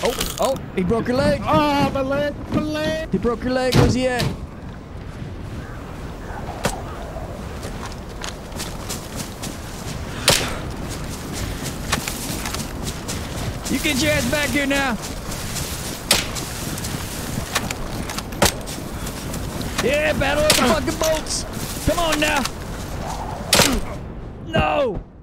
Oh, he broke your leg. Oh, my leg. He broke your leg. Where's he at? You get your ass back here now. Yeah, battle of the fucking boats. Come on now. No.